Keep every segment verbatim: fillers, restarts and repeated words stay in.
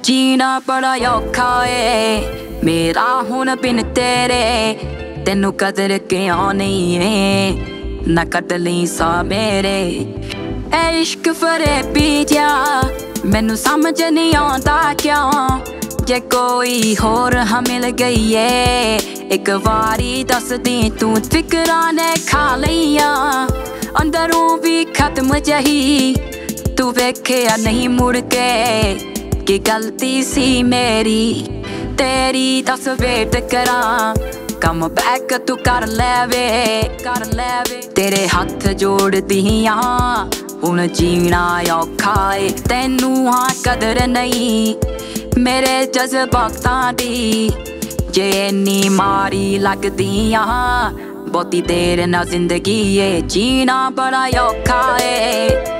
जीना बड़ा औखा है मेरा हुण बिन तेरे, तेनू कदर क्यों नहीं है ना कट ली सा मेरे। ए इश्क फरे पी जा मैनू समझ नहीं आंदा क्यों, जे कोई होर हाँ मिल गई है एक वारी दस दी तू फिकरा ने खा लिया। अंदरों भी खत्म जही तू वेख्या नहीं मुड़ के, कि गलती सी मेरी तेरी दस वेट करा कम बैक तू कर लेवे कर लेवे। तेरे हाथ जोड़ दिया हुण जीना औखा है, तेनू हाँ कदर नहीं मेरे जज्बातां दी। जे इन्नी मारी लगदी हाँ बहुती देर ना जिंदगी है, जीना बड़ा औखा है।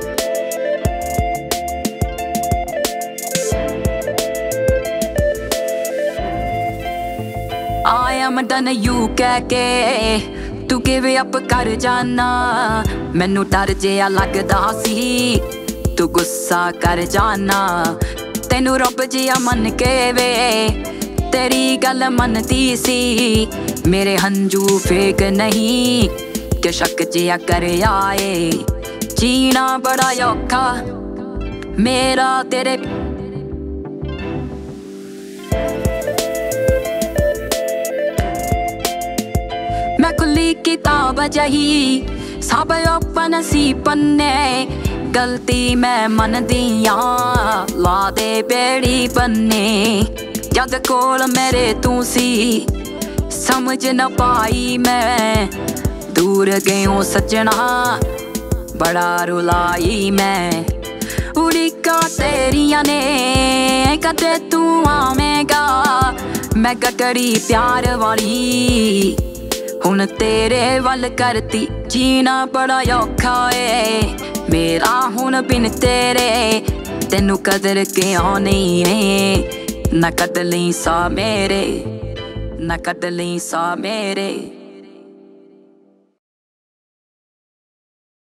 I am done you कह के तू give up कर जाना, मैनू डर जिहा लगदा सी तू गुस्सा कर जाना। तेनू रब जिहा मन के वे तेरी गल मनदी सी, मेरे हंजू फेक नहीं कि शक जिहा कर आए। जीना बड़ा औखा मेरा तेरे मैं खुली किताब जही सब ओपन सी पन्ने, गलती मैं मन दिया ला दे बेड़ी बन्ने। जद कोल मेरे तू सी समझ न पाई मैं, दूर गयो सजना बड़ा रुलाई मैं। उड़ीका तेरिया ने कदे तू आवेगा, मैं गटड़ी प्यार वाली हुण तेरे वल करती। जीना बड़ा औखा है मेरा हुण बिन तेरे, तेनू कदर क्यों नहीं है ना कट ली सा मेरे ना कट ली सा मेरे।